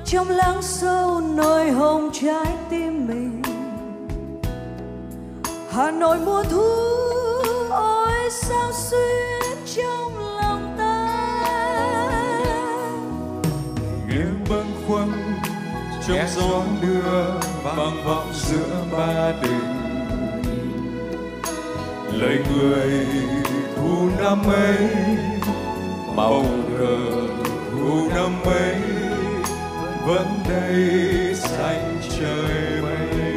trong lắng sâu nỗi hồng trái tim mình. Hà Nội mùa thu ôi sao xuyến trong lòng ta, nghe bâng khuâng trong gió đưa vang vọng giữa ba đình. Lời người thu năm ấy, màu cờ thu năm ấy vẫn đây xanh trời mây.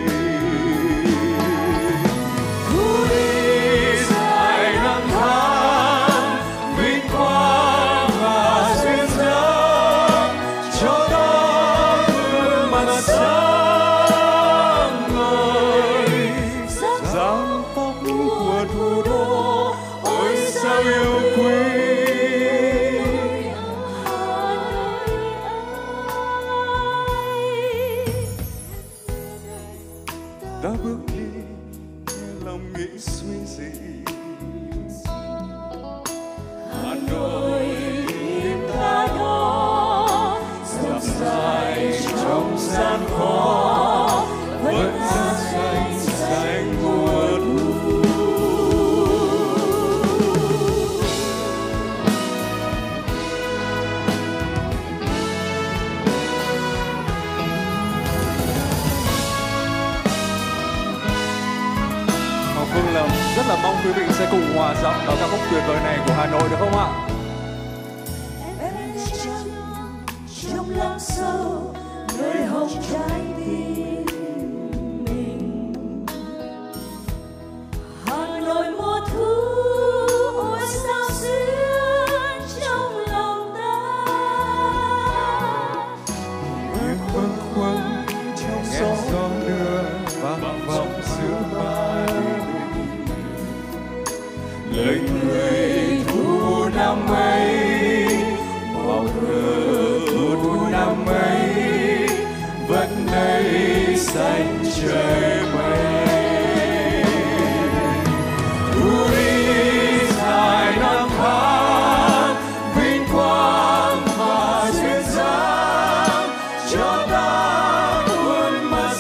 Thu đi dài năm tháng vinh quang và duyên dáng, cho ta gương mặt sáng ngời. Dáng tóc của thủ đô ôi sao yêu quý. Ta bước đi nghe lòng nghĩ suy gì. Hà Nội tim ta đó dọc dài trong gian khó, vẫn xanh xanh mùa thu. Phương là rất là mong quý vị sẽ cùng hòa giọng vào ca khúc tuyệt vời này của Hà Nội được không ạ? Em trong lắng sâu nơi hồng trái tim mình. Hà Nội mùa thu ôi sao xuyến trong lòng ta, Em bâng khuâng trong gió đưa vang vọng giữa ba đình. Lời người thu năm ấy, màu cờ thu năm ấy vẫn đây xanh trời mây. Thu đi dài năm tháng vinh quang và duyên dáng, cho ta khuôn mặt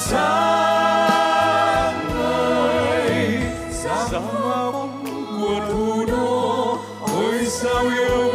sáng ngời. Dáng bóng của thủ đô ôi sao yêu